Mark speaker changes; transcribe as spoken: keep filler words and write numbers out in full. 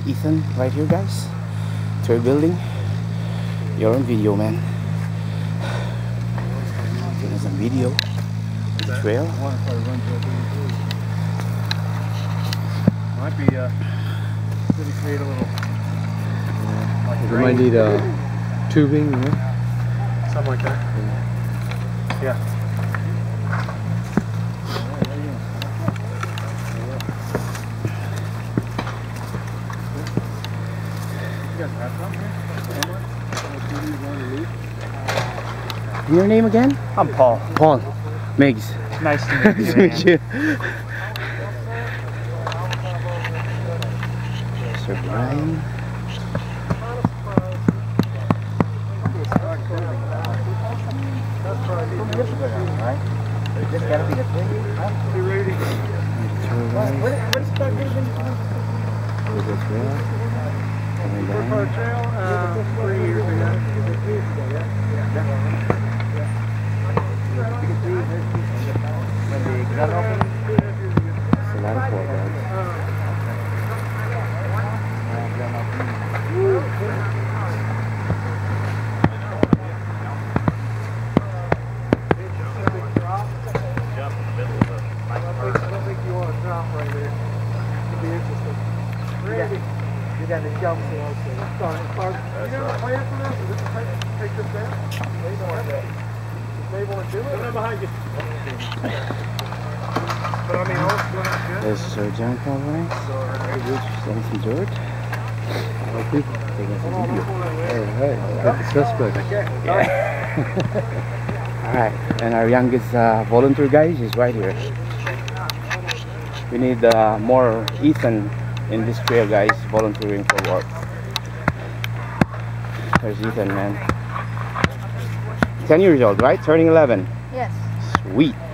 Speaker 1: Ethan right here, guys. Trail building. You're on video, man. Taking some video. The trail.
Speaker 2: Might be uh, maybe create a little. Uh, like
Speaker 3: we might need uh, tubing, you know?
Speaker 2: Something like that. Yeah. yeah.
Speaker 1: Your name again?
Speaker 2: I'm Paul.
Speaker 1: Paul. Migs.
Speaker 2: Nice to meet you.
Speaker 1: Nice to meet you. Sir Brian.
Speaker 4: Just gotta be the thing.
Speaker 2: You ready?
Speaker 1: What's the trail? Coming down.
Speaker 2: Trail, uh, three years ago.
Speaker 1: It's a lot of poor guys.
Speaker 4: You got the jump.
Speaker 2: You know, plan for this? Is this take this down? They want to They want to do it? I'm behind you. But I mean, all good.
Speaker 1: There's Sir John Paul, right? Getting some dirt.
Speaker 3: Well, people.
Speaker 1: Taking some video.
Speaker 3: Alright, got the suspect.
Speaker 1: Yeah. Alright, and our youngest uh, volunteer guys is right here. We need uh, more Ethan in this trail, guys, volunteering for work. There's Ethan, man. ten years old, right? Turning eleven.
Speaker 5: Yes.
Speaker 1: Sweet.